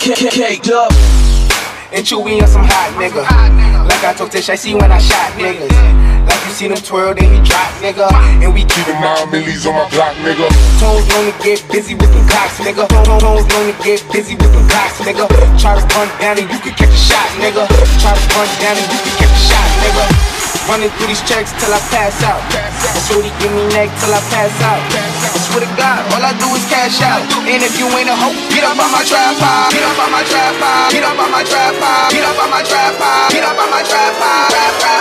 Caked up and chewy on some hot nigga. Like I told Tish, I see when I shot niggas. Like you see them twirl, then he drop, nigga. And we keep them mind millies on my block, nigga. Tones known to get busy with them cocks, nigga. Tones known to get busy with them cocks, nigga. Try to run down and you can catch a shot, nigga. Try to run down and you can catch a shot, nigga. Running through these checks till I pass out. Shorty give me neck till I pass out. I swear to God, all I do is cash out. And if you ain't a hoe, get up on my tripod. Get up on my tripod. Get up on my tripod. Get up on my tripod. Get up on my tripod.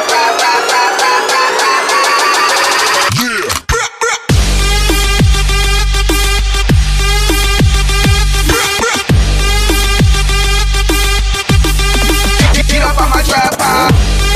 Get up on my tripod.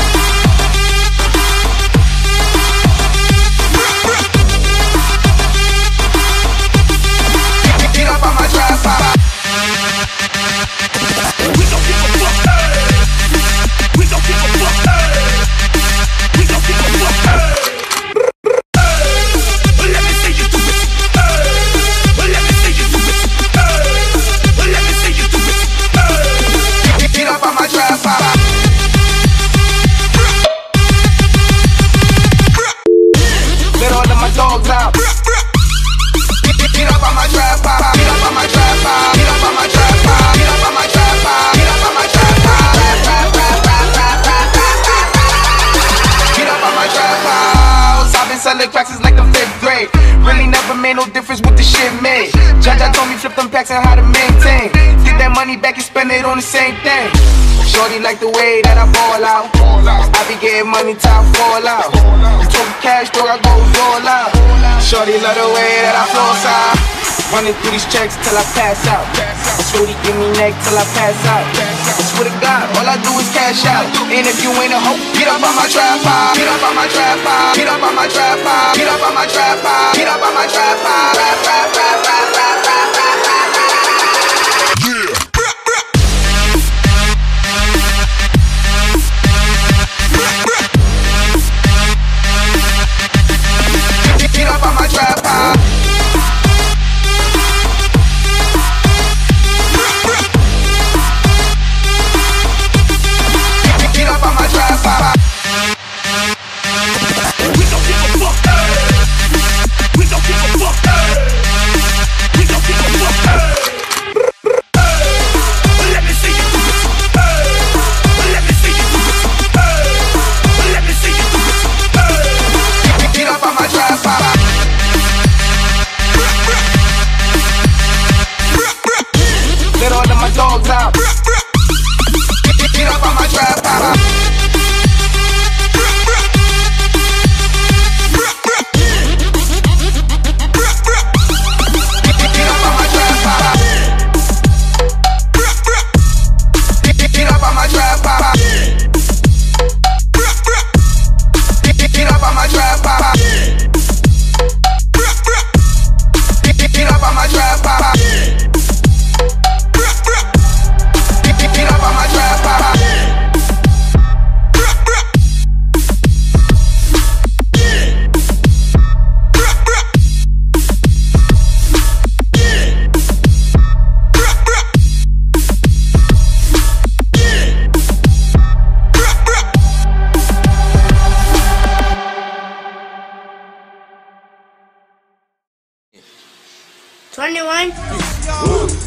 Selling cracks is like the 5th grade. Really never made no difference what the shit made. Jaja told me flip them packs and how to maintain. Get that money back and spend it on the same thing. Shorty like the way that I ball out. I be getting money till I fall out. You talk cash, though I go all out. Shorty love the way that I floss out. Running through these checks till I pass out. Shorty give me neck till I pass out. I swear to God, all I do is cash out. And if you ain't a hoe, get up on my tripod. Get up on my tripod. Get up on my tripod. Get up on my tripod. Get up on my tripod. Get up on my tripod. Get up on my tripod. We don't give a fuck. We don't give a fuck. We don't give a fuck. Let me see you do it. Let me see you do it. Let me see you do it. Get up on my tripod. Let all of my dogs out. Get up on my tripod. Get up on my tripod. Get up on my tripod. Get up on my tripod. Get up on my tripod. Get up on my tripod. $21.